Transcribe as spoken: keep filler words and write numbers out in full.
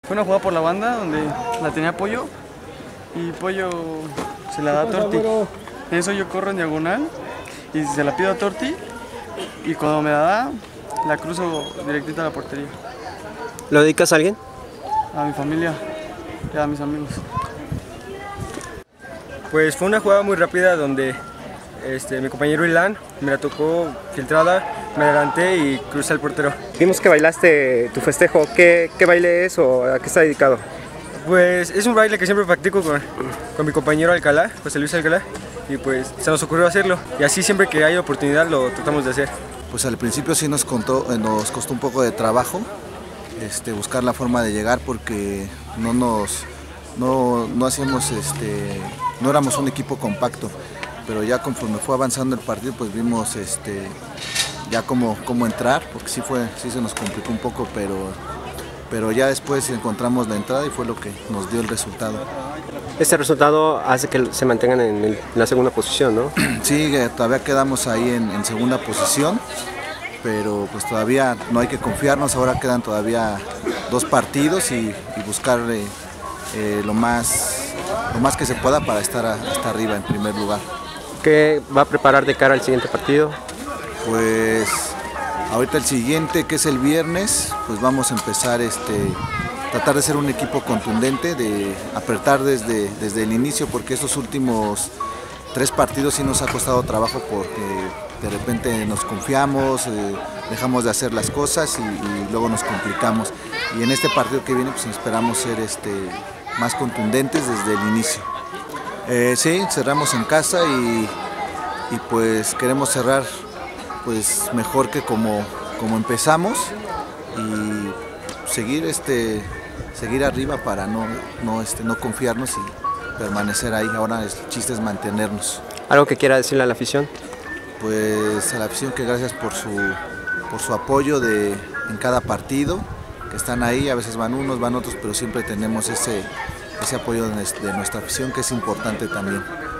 Fue una jugada por la banda donde la tenía Pollo y Pollo se la da a Torti. En eso yo corro en diagonal y se la pido a Torti y cuando me la da, la cruzo directita a la portería. ¿Lo dedicas a alguien? A mi familia y a mis amigos. Pues fue una jugada muy rápida donde este, mi compañero Ilan me la tocó filtrada, me adelanté y crucé al portero. Vimos que bailaste tu festejo. ¿Qué, qué baile es o a qué está dedicado? Pues es un baile que siempre practico con, con mi compañero Alcalá, José Luis Alcalá, y pues se nos ocurrió hacerlo. Y así siempre que hay oportunidad lo tratamos de hacer. Pues al principio sí nos, contó, nos costó un poco de trabajo este, buscar la forma de llegar porque no nos no, no hacíamos este, no éramos un equipo compacto, pero ya conforme fue avanzando el partido pues vimos este, ya cómo, cómo entrar, porque sí, fue, sí se nos complicó un poco, pero, pero ya después encontramos la entrada y fue lo que nos dio el resultado. Este resultado hace que se mantengan en, el, en la segunda posición, ¿no? Sí, todavía quedamos ahí en, en segunda posición, pero pues todavía no hay que confiarnos, ahora quedan todavía dos partidos y, y buscar eh, eh, lo, más, lo más que se pueda para estar a, hasta arriba en primer lugar. ¿Qué va a preparar de cara al siguiente partido? Pues ahorita el siguiente, que es el viernes, pues vamos a empezar este, tratar de ser un equipo contundente, de apretar desde, desde el inicio, porque estos últimos tres partidos sí nos ha costado trabajo porque de repente nos confiamos, eh, dejamos de hacer las cosas y, y luego nos complicamos. Y en este partido que viene pues esperamos ser este, más contundentes desde el inicio. Eh, sí, cerramos en casa y, y pues queremos cerrar pues mejor que como, como empezamos y seguir, este, seguir arriba para no, no, este, no confiarnos y permanecer ahí. Ahora el chiste es mantenernos. ¿Algo que quiera decirle a la afición? Pues a la afición que gracias por su, por su apoyo de, en cada partido, que están ahí, a veces van unos, van otros, pero siempre tenemos ese, ese apoyo de nuestra afición que es importante también.